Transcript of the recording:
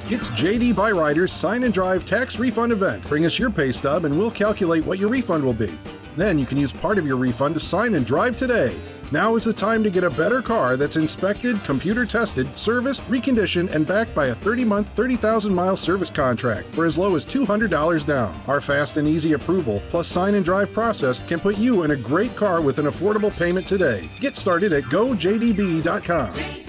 It's JD Byrider's Sign and Drive tax refund event. Bring us your pay stub and we'll calculate what your refund will be. Then you can use part of your refund to sign and drive today. Now is the time to get a better car that's inspected, computer tested, serviced, reconditioned, and backed by a 30-month, 30,000-mile service contract for as low as $200 down. Our fast and easy approval plus sign and drive process can put you in a great car with an affordable payment today. Get started at gojdb.com.